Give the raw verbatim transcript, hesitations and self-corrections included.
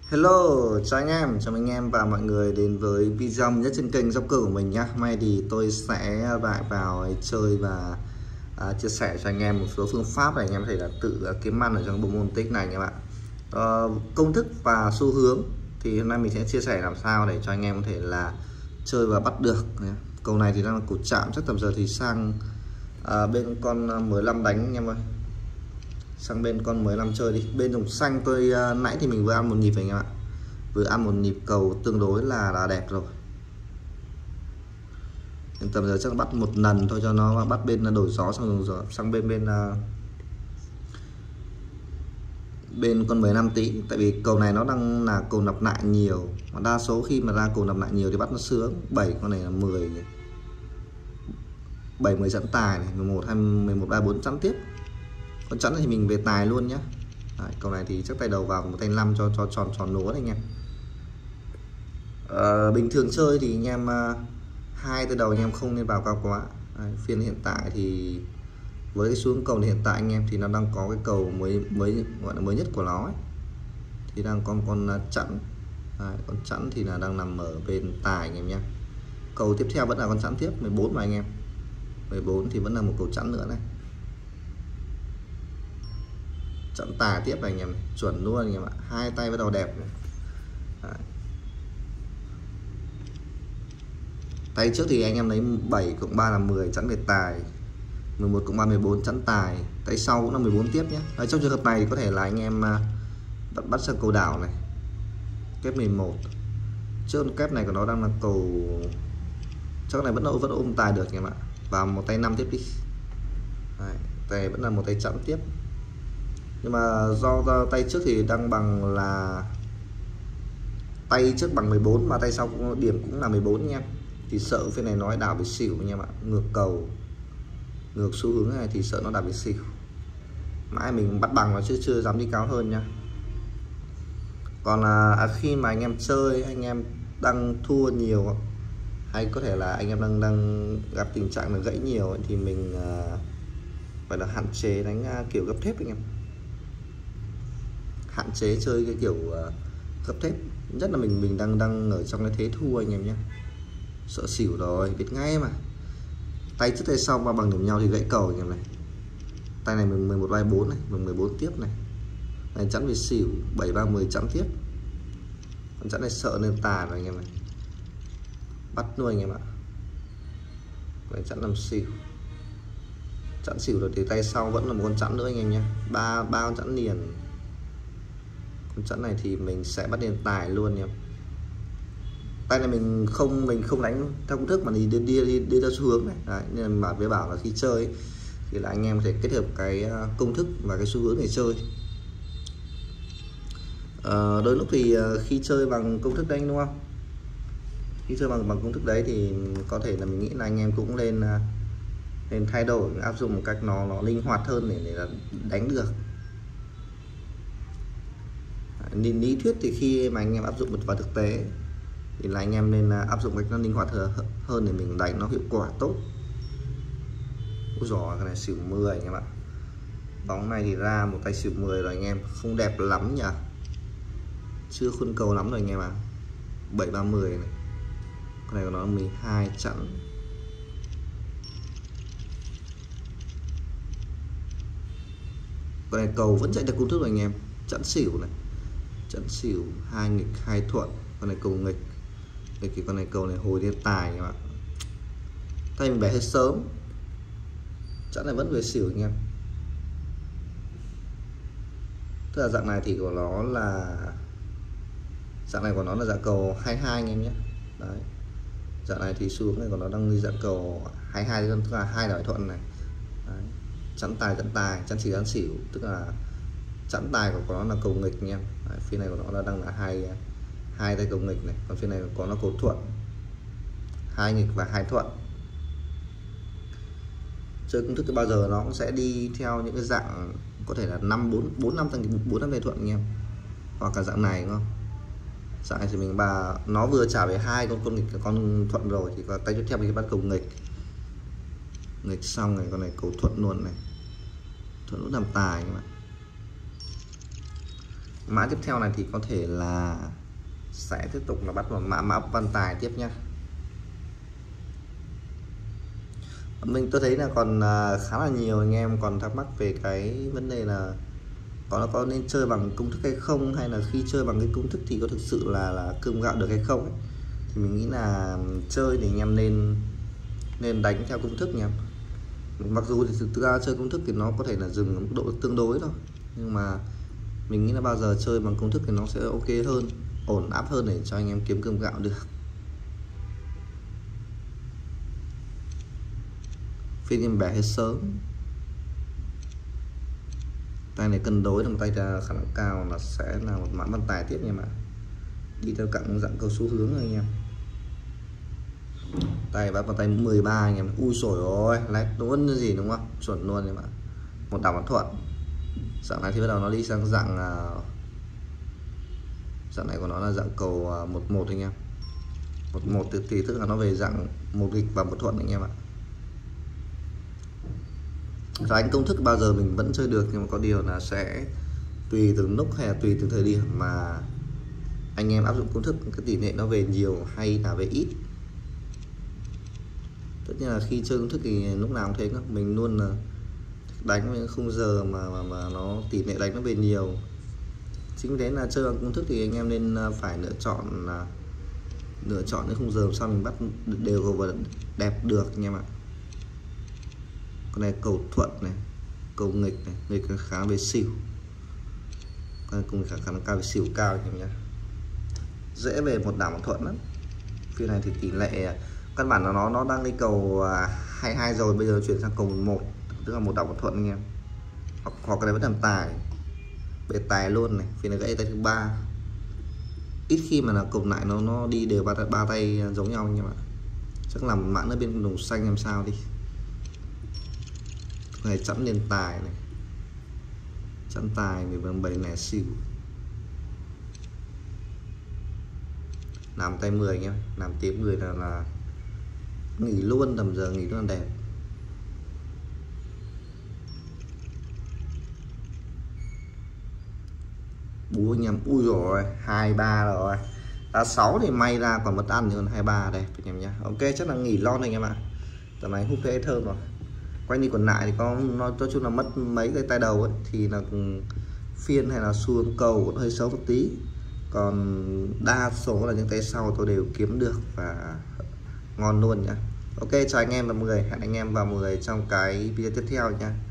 Hello, chào anh em, chào anh em và mọi người đến với video nhất trên kênh Joker của mình nhé. Hôm nay thì tôi sẽ lại vào chơi và à, chia sẻ cho anh em một số phương pháp để anh em có thể là tự à, kiếm ăn ở trong bộ môn tích này các bạn. À, công thức và xu hướng thì hôm nay mình sẽ chia sẻ làm sao để cho anh em có thể là chơi và bắt được. Cầu này thì đang là cầu chạm, chắc tầm giờ thì sang à, bên con mười lăm đánh anh em ơi. Sang bên con mười lăm chơi đi. Bên dòng xanh tôi uh, nãy thì mình vừa ăn một nhịp anh em ạ, vừa ăn một nhịp cầu tương đối là là đẹp rồi. Nên tầm giờ chắc bắt một lần thôi cho nó bắt bên đổi gió sang rồi sang bên bên uh, bên con mười lăm tí, tại vì cầu này nó đang là cầu nạp lại nhiều, mà đa số khi mà ra cầu nạp lại nhiều thì bắt nó sướng. Bảy con này là mười, bảy mười dẫn tài này, mười một hai mười một ba bốn chắn tiếp. Con chắn thì mình về tài luôn nhé. Đấy, cầu này thì chắc tay đầu vào một tay năm cho cho tròn tròn lúa này anh em. À, bình thường chơi thì anh em uh, hai tay đầu anh em không nên vào cao quá. Đấy, phiên hiện tại thì với cái xuống cầu hiện tại anh em thì nó đang có cái cầu mới mới gọi là mới nhất của nó ấy. Thì đang có con uh, chẵn. Đấy, con chẵn thì là đang nằm ở bên tài anh em nhé. Cầu tiếp theo vẫn là con chẵn tiếp mười bốn mà anh em. mười bốn thì vẫn là một cầu chẵn nữa này. Chẵn tài tiếp này anh em, chuẩn luôn anh em ạ, hai tay bắt đầu đẹp này. Đấy. Tay trước thì anh em lấy bảy cộng ba là mười chẵn về tài, mười một cộng ba mười bốn chẵn tài. Tay sau cũng là mười bốn tiếp nhé. Ở trong trường hợp này thì có thể là anh em bắt bắt sang cầu đảo này, kép mười một. Trước kép này của nó đang là cầu, chắc này vẫn vẫn ôm tài được anh em ạ. Vào một tay năm tiếp đi. Đấy, tay vẫn là một tay chẵn tiếp, nhưng mà do, do tay trước thì đang bằng là tay trước bằng mười bốn mà tay sau cũng điểm cũng là mười bốn nha, thì sợ phiên này nói đảo bị xỉu nha bạn, ngược cầu ngược xu hướng này thì sợ nó đảo bị xỉu. Mãi mình bắt bằng nó chưa chưa dám đi cao hơn nha. Còn là khi mà anh em chơi anh em đang thua nhiều, hay có thể là anh em đang đang gặp tình trạng là gãy nhiều ấy, thì mình uh, phải là hạn chế đánh uh, kiểu gấp thép anh em, hạn chế chơi cái kiểu uh, gấp thép, nhất là mình mình đang đang ở trong cái thế thua anh em nhé. Sợ xỉu rồi biết ngay mà, tay trước tay sau mà bằng điểm nhau thì gãy cầu anh em này. Tay này mình mười một vai bốn này, mình mười bốn tiếp này, này chẵn về xỉu bảy ba mười chẵn tiếp. Con chẵn này sợ nên tà rồi anh em này, bắt nuôi anh em ạ. Này chẵn làm xỉu, chẵn xỉu rồi thì tay sau vẫn là một con chẵn nữa anh em nhé, ba ba con chẵn liền. Con chẵn này thì mình sẽ bắt lên tài luôn nha. Tay này mình không mình không đánh theo công thức mà đi đi đi đi, đi theo xu hướng này. Đấy, nên là bạn với bảo là khi chơi ấy, thì là anh em có thể kết hợp cái công thức và cái xu hướng để chơi. À, đôi lúc thì khi chơi bằng công thức đấy đúng không? Khi chơi bằng bằng công thức đấy thì có thể là mình nghĩ là anh em cũng lên nên thay đổi, áp dụng một cách nó nó linh hoạt hơn để, để đánh được. Nên lý thuyết thì khi mà anh em áp dụng vào thực tế thì là anh em nên áp dụng cách nó linh hoạt hơn để mình đánh nó hiệu quả tốt. Úi giời, cái này xỉu mười anh em ạ. Bóng này thì ra một tay xỉu mười rồi anh em, không đẹp lắm nhỉ, chưa khuôn cầu lắm rồi anh em ạ. Bảy ba mười này, con này của nó mười hai chẵn. Con này cầu vẫn chạy theo công thức rồi anh em, chẵn xỉu này, chẵn xỉu hai nghịch hai thuận. Con này cầu nghịch, nghịch thì con này cầu này hồi lên tài các bạn. Tay mình bẻ hơi sớm, chẵn này vẫn về xỉu anh em. Tức là dạng này thì của nó là dạng này của nó là dạng cầu hai hai anh em nhé. Đấy, dạng này thì xuống này của nó đang đi dạng cầu hai hai, tức là hai đại thuận này. Đấy, chẵn tài chẵn tài, chẵn xỉu chẵn xỉu, tức là chẵn tài của nó là cầu nghịch nha. Đấy, phía này của nó là đang là hai hai tay cầu nghịch này, còn phía này có nó cầu thuận, hai nghịch và hai thuận. Chơi công thức thì bao giờ nó cũng sẽ đi theo những cái dạng có thể là năm bốn bốn năm tăng bốn năm tay thuận anh em, hoặc cả dạng này đúng không? Dạng này thì mình bà nó vừa trả về hai con con nghịch con thuận rồi thì có tay tiếp theo mình bắt cầu nghịch, nghịch xong này con này cầu thuận luôn này, thuận cũng làm tài các bạn. Mã tiếp theo này thì có thể là sẽ tiếp tục là bắt vào mã mã văn tài tiếp nhá. Mình tôi thấy là còn khá là nhiều anh em còn thắc mắc về cái vấn đề là có nó có nên chơi bằng công thức hay không, hay là khi chơi bằng cái công thức thì có thực sự là là cơm gạo được hay không ấy. Thì mình nghĩ là chơi thì anh em nên nên đánh theo công thức nha. Mặc dù thì thực ra chơi công thức thì nó có thể là dừng ở mức độ tương đối thôi, nhưng mà mình nghĩ là bao giờ chơi bằng công thức thì nó sẽ ok hơn, ổn áp hơn để cho anh em kiếm cơm gạo được. Phiên em bẻ hết sớm, tay này cân đối là một tay khả năng cao là sẽ là một mã văn tài tiếp nha mà đi theo cạnh dạng cầu xu hướng rồi anh em. Tay bắt vào tay mười ba anh em, ui sổi ôi lách luôn như gì đúng không, chuẩn luôn em ạ. Một đảo thuận dạng này thì bắt đầu nó đi sang dạng dạng này của nó là dạng cầu một một anh em. Một một thì, thì tức là nó về dạng một nghịch và một thuận anh em ạ. Đánh công thức bao giờ mình vẫn chơi được, nhưng mà có điều là sẽ tùy từng lúc hay là tùy từng thời điểm mà anh em áp dụng công thức, cái tỷ lệ nó về nhiều hay là về ít. Tất nhiên là khi chơi công thức thì lúc nào cũng thế, mình luôn là đánh với khung giờ mà, mà mà nó tỷ lệ đánh nó về nhiều. Chính thế là chơi bằng công thức thì anh em nên phải lựa chọn là lựa chọn cái khung giờ làm sao mình bắt đều cầu và đẹp được anh em ạ. Con này cầu thuận này, cầu nghịch này, nghịch khá về xỉu, con cùng khả năng cao về xỉu cao anh em nhé. Dễ về một đảo một thuận lắm. Phiên này thì tỷ lệ căn bản là nó nó đang đi cầu hai hai rồi, bây giờ chuyển sang cầu một, tức là một đảo một thuận anh em. Hoặc hoặc cái này vẫn làm tài, bề tài luôn này. Phiên này gãy tay thứ ba, ít khi mà là cầu lại nó nó đi đều ba, ba tay giống nhau anh em ạ. Chắc làm mã ở bên đồng xanh làm sao đi. Này chẵn lên tài này, chẵn tài mười bằng bảy này xỉu, làm tay mười anh em, làm tiếp mười là là nghỉ luôn, tầm giờ nghỉ rất là đẹp. Bú anh em, ui rồi hai ba rồi, đá sáu thì may ra còn mất ăn, hơn hai ba đẹp anh em nhá. Ok chắc là nghỉ lon anh em ạ. Tầm này hút phê thơm rồi. Quay đi còn lại thì có nó nói chung là mất mấy cái tay đầu ấy, thì là phiên hay là xu cầu cũng hơi xấu một tí, còn đa số là những tay sau tôi đều kiếm được và ngon luôn nhá. Ok chào anh em và mọi người, hẹn anh em vào mọi người trong cái video tiếp theo nha.